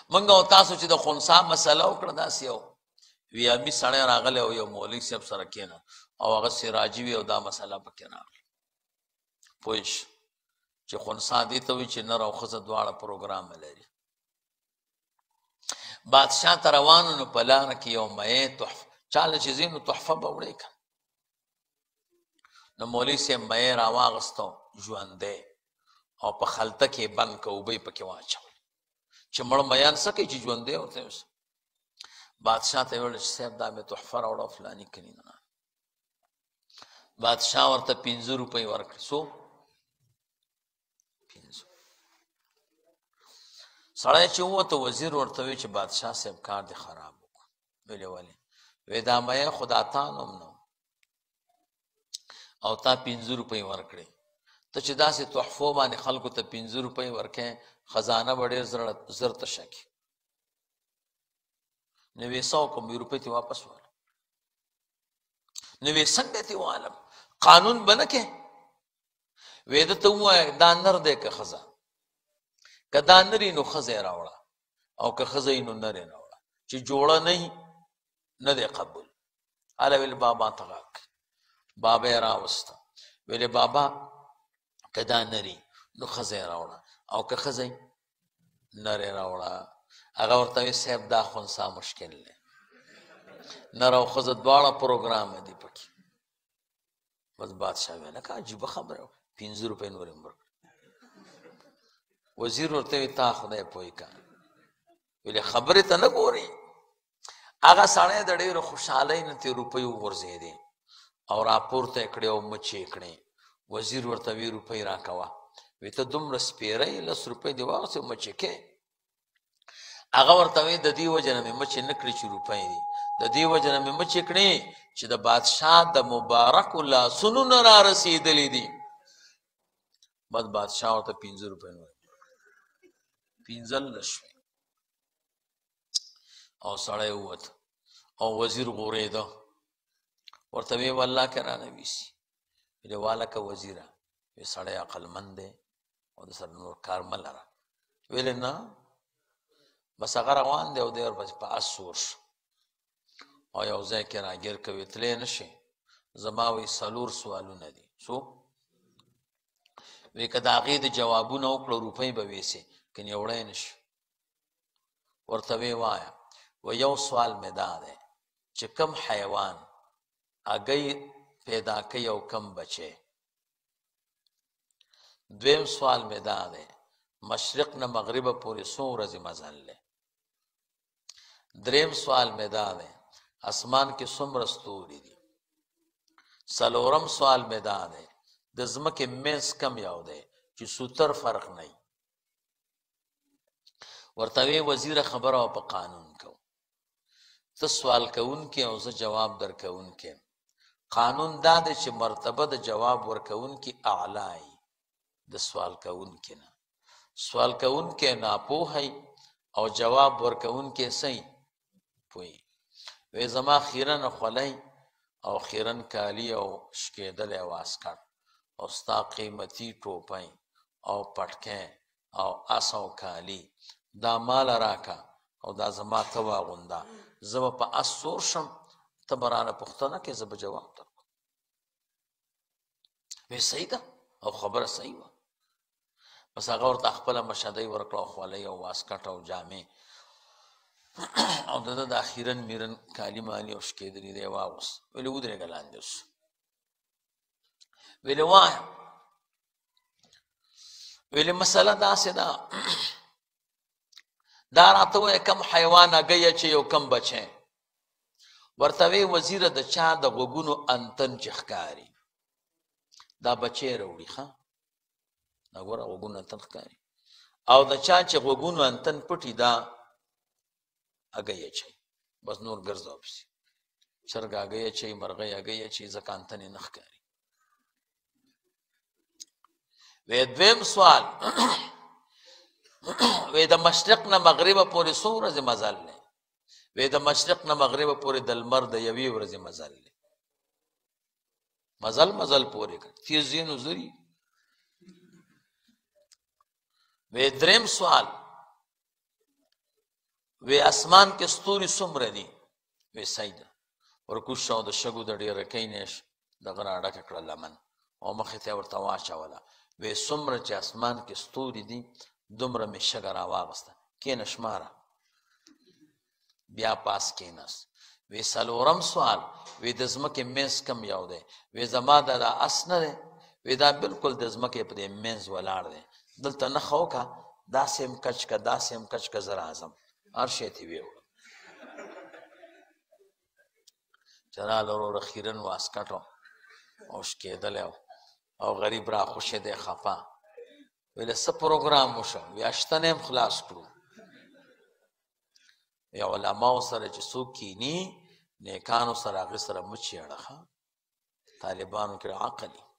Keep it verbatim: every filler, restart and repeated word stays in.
منګه او تاسو چې د خنثی مسله وکړه داسې یو ویابي سړی راغلی او یو مولوي صاحب سره کېنه او هغه سراجي وي او دا مسله پکې راغله پوه شي چې خنثی دې ته وایي چې نر او ښځه دواړه پروګرام لري. بادشاه ته روانو نو په لاره کې یو مې تحفه چاله چې ځي نو تحفه به وړی که نو مولوي صاحب مې راواغستو ژوندی او په خلطه کې بند که اوبه یې پکې واچول چې مړ میان څه کوي چې ژوندی ورته اوس بادشاه ته یې وویل چې صاحب دا مې تحفه راوړه فلاني کلي نه بادشاه ورته پنځه روپۍ ورکړې څو پنځه سړی چې ووته وزیر ورته وی چې بادشاه صاحب کار دې خراب وکړو ویلې ولې وی دا مې خدا تا نوم نه او تا پنځه روپۍ ورکړې ته چې داسې تحفو باندې خلکو ته پنځه روپۍ ورکې خزانه به ډېر زر تشه کړي نو وی څه وکړم وی روپۍ تې واپس والم نو وی څنګه تې والم قانون به نه کې وی ده ته ووایه دا نر دی که ښځه که دا نر نو ښځه یې راوړه او که ښځه یې نو نر یې راوړه چې جوړه نه وي نه دی قبول هله ویل بابا ته غږ بابا یې راوسته ویلې بابا که دا نري نو ښځه یې راوړه او که ښځه یې نر یې راوړه هغه ورته وی صاحب دا خنثی مشکل دی نر او ښځه دواړه پروګرام دي پکې بس بادشاه ویل که عجیبه خبره پنځه روپۍ نور یې ورکړه وزیر ورته وی تا خدای پوه که ویلې خبرې ته نه ګورې هغه سړی د ډېرو خوشحالۍ نه تې روپۍ وغورځېدې او راپورته یې کړې او مچې یې کړې وزیر ورته وی روپۍ راکوه وی ته دومره سپېره یې لس روپۍ دې واخېستې مچې کې هغه ورته وی د دې وجه نه مې مچې نه کړې چې روپۍ دي د دې وجه نه مې مچې کړې چې د بادشاه د مبارکو لاسونو نه را رسېدلې دي بس بادشاه ورته پنځه روپۍ نور پنځلس شوې او سړی ووت او وزیر غورېده ورته وی والله که رانه ویسي ویلې واله که وزیره وی سړی عقلمند دی او د سره نور کار مه لره ویلې نه بس هغه روان دی او دی ورپسې په اس سور شو او یو ځای کې راګیر کوي تلی نه شي زما وی څلور سوالونه دي څو وی که د هغې د جوابونه وکړه روپۍ به ویسې کنې وړی نه شي ورته وی وایه و یو سوال مې دا دی چې کم حیوان هګۍ پیدا کوي او کم بچی دویم سوال مې دا دی مشرق نه مغربه پورې څو ورځې مزل دی دریم سوال مې دا دی اسمان کې څومره ستوري دي څلورم سوال مې دا دی د ځمکې منځ کم یو دی چې سوتر فرق نه ورته وی وزیره خبره او په قانون کو ته سوال کوونکی او زه جواب درکوونکی قانون دا دی چې مرتبه د جواب ورکوونکي اعلی د سوال کوونکي نه سوال کوونکی ناپوهی او جواب ورکوونکی صحیح پوهی وی زما خیرن خولۍ او خیرن کالی او شکېدلی واسکټ او ستا قیمتي ټوپۍ او پټکی او اس او کالی دا مال راکه او دا زما ته واغونده زه به په اس سور شم ته به رانه پوښتنه کې زه به جواب درکړم وی صحیح ده او خبره صحیح وه بس هغه ورته خپله مشهدۍ ورکړه او خولۍ او واسکټ او جامې او د ده د اخیرن میرن کالي مالي او شکېدلي دی واغوست ویلې ودرېږه لاندې اوس ویلې وایه ویلې مسله داسې ده دا راته وایه کم حیوان هګۍ اچوي او کم بچی ورته وی وزیره د چا د غوږونو انتن چې ښکاري دا بچی راوړي ښه دا ګوره غوږونو انتن ښکاري او د چا چې غوږونو انتن پټي دا هګۍ اچوي بس نور ګرځه پسې چرګ هګۍ اچوي مرغۍ هګۍ اچوي ځکه انتن یې نه ښکاري وی دویم سوال وی د مشرق نه مغربه پورې څو ورځې مزل دی وی د مشرق نه مغربه پورې د لمر د یوې ورځې مزل دی مزل مزل پورې کړ تیز ځي نو زري وی دریم سوال وی اسمان کې ستوري څومره دي؟ وی سید ورکوش شو د شګو د ډېره کینش دغه راډکه کړه لمن او مخې ته ورته واچوله. وی څومره چې اسمان کې ستوري دي دومره مې شګه راواغسته. کېنه شماره. بیا پاس کېناست. وی څلورم سوال، وی د ځمکې منځ کم یو دی؟ وی زما دا دا اس نه دی؟ وی دا بالکل د ځمکې په دې منځ ولاړ دی. دلته نښه وکړه، داسې هم کچ که داسې هم کچ که زه راځم. هر شی ته یې ویوړه. چې راله وروره خیرن واسکټ او شکېدلی او غریب را خوشې دی خفه. ویله څه پروګرام وشو؟ وی اشتنې هم خلاص کړو. یا علماو سره چې څوک کیني نیکانو سره هغې سره مچ یړه. طالبانو کې عقل